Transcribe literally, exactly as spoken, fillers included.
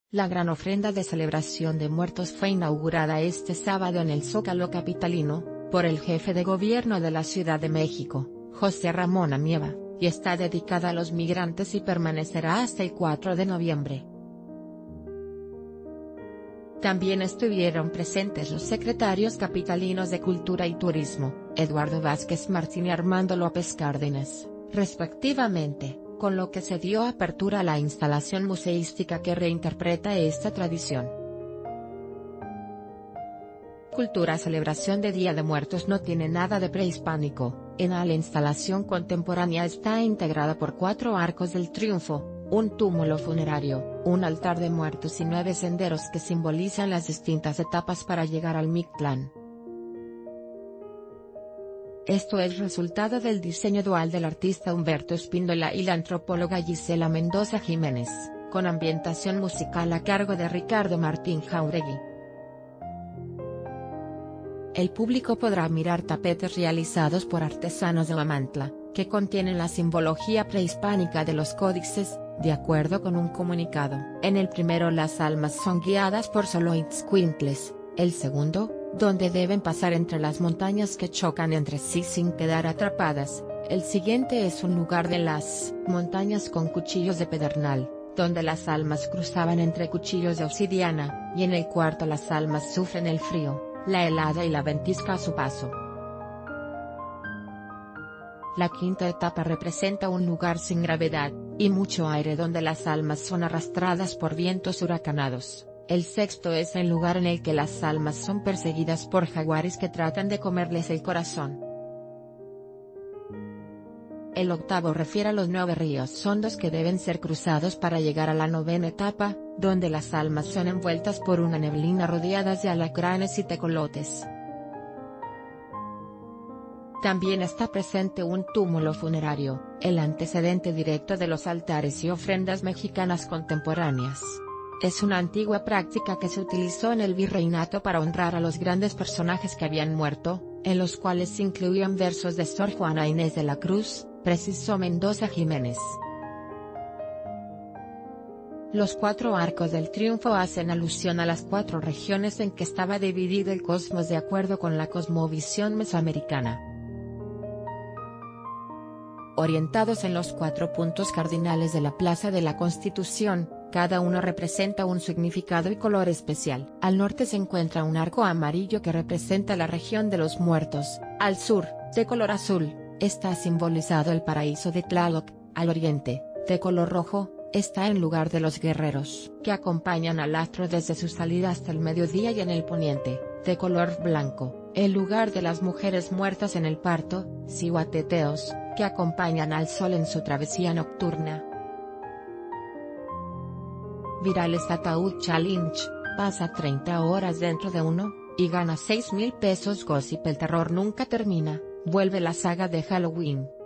La gran ofrenda de celebración de muertos fue inaugurada este sábado en el Zócalo capitalino, por el jefe de gobierno de la Ciudad de México, José Ramón Amieva, y está dedicada a los migrantes y permanecerá hasta el cuatro de noviembre. También estuvieron presentes los secretarios capitalinos de Cultura y Turismo, Eduardo Vázquez Martín y Armando López Cárdenas, respectivamente, con lo que se dio apertura a la instalación museística que reinterpreta esta tradición. Cultura Celebración de Día de Muertos no tiene nada de prehispánico. En la instalación contemporánea está integrada por cuatro arcos del triunfo, un túmulo funerario, un altar de muertos y nueve senderos que simbolizan las distintas etapas para llegar al Mictlán. Esto es resultado del diseño dual del artista Humberto Espíndola y la antropóloga Gisela Mendoza Jiménez, con ambientación musical a cargo de Ricardo Martín Jáuregui. El público podrá mirar tapetes realizados por artesanos de Huamantla, que contienen la simbología prehispánica de los códices, de acuerdo con un comunicado. En el primero las almas son guiadas por Xoloitzcuintles, el segundo, donde deben pasar entre las montañas que chocan entre sí sin quedar atrapadas, el siguiente es un lugar de las montañas con cuchillos de pedernal, donde las almas cruzaban entre cuchillos de obsidiana, y en el cuarto las almas sufren el frío, la helada y la ventisca a su paso. La quinta etapa representa un lugar sin gravedad, y mucho aire donde las almas son arrastradas por vientos huracanados. El sexto es el lugar en el que las almas son perseguidas por jaguares que tratan de comerles el corazón. El octavo refiere a los nueve ríos hondos que deben ser cruzados para llegar a la novena etapa, donde las almas son envueltas por una neblina rodeadas de alacranes y tecolotes. También está presente un túmulo funerario, el antecedente directo de los altares y ofrendas mexicanas contemporáneas. Es una antigua práctica que se utilizó en el virreinato para honrar a los grandes personajes que habían muerto, en los cuales se incluían versos de Sor Juana Inés de la Cruz, precisó Mendoza Jiménez. Los cuatro arcos del triunfo hacen alusión a las cuatro regiones en que estaba dividido el cosmos de acuerdo con la cosmovisión mesoamericana. Orientados en los cuatro puntos cardinales de la Plaza de la Constitución, cada uno representa un significado y color especial. Al norte se encuentra un arco amarillo que representa la región de los muertos, al sur, de color azul, está simbolizado el paraíso de Tlaloc, al oriente, de color rojo, está en lugar de los guerreros que acompañan al astro desde su salida hasta el mediodía y en el poniente, de color blanco, el lugar de las mujeres muertas en el parto, cihuateteos, que acompañan al sol en su travesía nocturna. Virales Ataúd Challenge, pasa treinta horas dentro de uno, y gana seis mil pesos. Gossip El terror nunca termina, vuelve la saga de Halloween.